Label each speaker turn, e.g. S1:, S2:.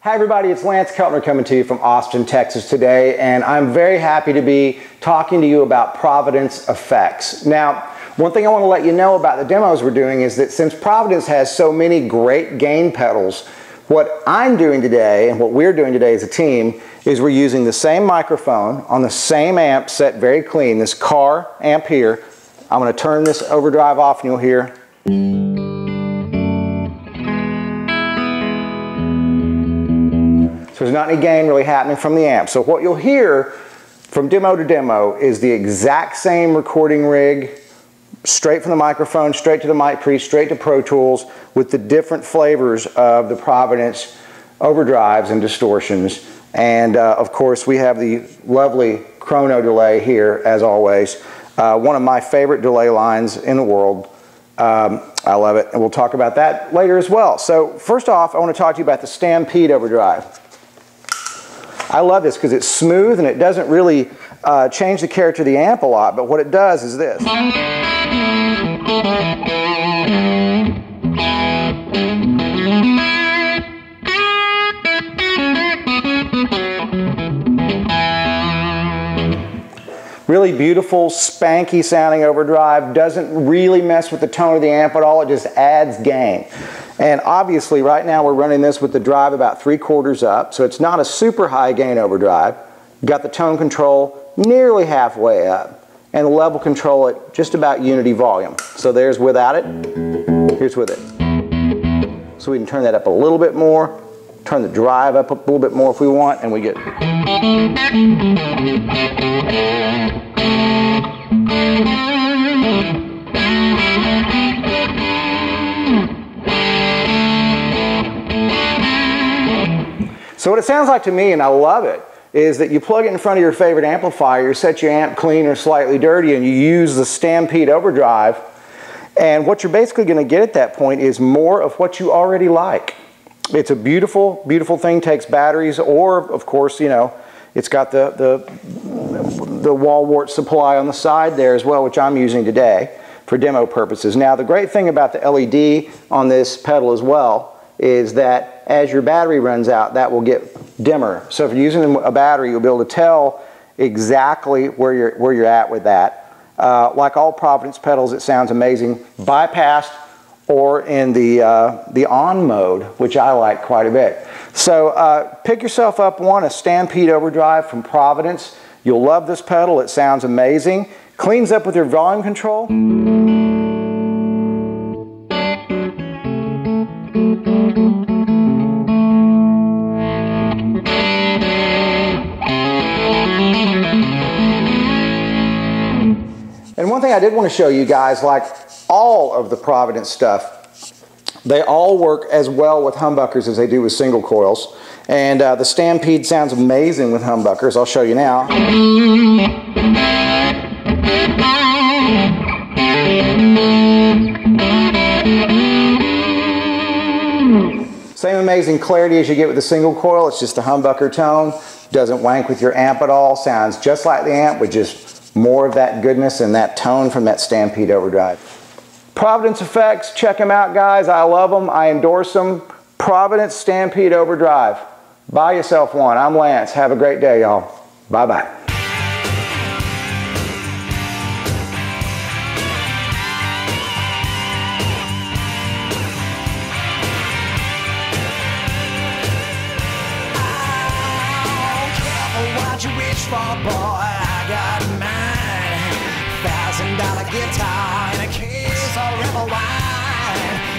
S1: Hi everybody, it's Lance Keltner coming to you from Austin, Texas today, and I'm very happy to be talking to you about Providence effects. Now, one thing I want to let you know about the demos we're doing is that since Providence has so many great gain pedals, what I'm doing today and what we're doing today as a team is we're using the same microphone on the same amp set very clean, this car amp here. I'm going to turn this overdrive off and you'll hear. So there's not any gain really happening from the amp. So what you'll hear from demo to demo is the exact same recording rig, straight from the microphone, straight to the mic pre, straight to Pro Tools, with the different flavors of the Providence overdrives and distortions. And of course we have the lovely chrono delay here as always. One of my favorite delay lines in the world. I love it, and we'll talk about that later as well. So first off, I want to talk to you about the Stampede overdrive. I love this because it's smooth and it doesn't really change the character of the amp a lot, but what it does is this. Really beautiful, spanky sounding overdrive, doesn't really mess with the tone of the amp at all, it just adds gain. And obviously right now we're running this with the drive about 3/4 up, so it's not a super high gain overdrive. Got the tone control nearly halfway up, and the level control at just about unity volume. So there's without it, here's with it. So we can turn that up a little bit more, turn the drive up a little bit more if we want, and we get. So what it sounds like to me, and I love it, is that you plug it in front of your favorite amplifier, you set your amp clean or slightly dirty, and you use the Stampede overdrive, and what you're basically going to get at that point is more of what you already like. It's a beautiful, beautiful thing, takes batteries, or of course, you know, it's got the wall wart supply on the side there as well, which I'm using today for demo purposes. Now the great thing about the LED on this pedal as well is that as your battery runs out, that will get dimmer. So if you're using a battery, you'll be able to tell exactly where you're at with that. Like all Providence pedals, it sounds amazing, bypassed or in the on mode, which I like quite a bit. So pick yourself up one, a Stampede overdrive from Providence. You'll love this pedal, it sounds amazing. Cleans up with your volume control. And one thing I did want to show you guys, like all of the Providence stuff, they all work as well with humbuckers as they do with single coils. And the Stampede sounds amazing with humbuckers. I'll show you now. Same amazing clarity as you get with the single coil. It's just a humbucker tone. Doesn't wank with your amp at all. Sounds just like the amp with just more of that goodness and that tone from that Stampede overdrive. Providence effects, check them out guys. I love them, I endorse them. Providence Stampede overdrive. Buy yourself one. I'm Lance. Have a great day y'all. Bye bye.
S2: What you wish for, boy, I got mine. $1,000 guitar and a case of rebel wine.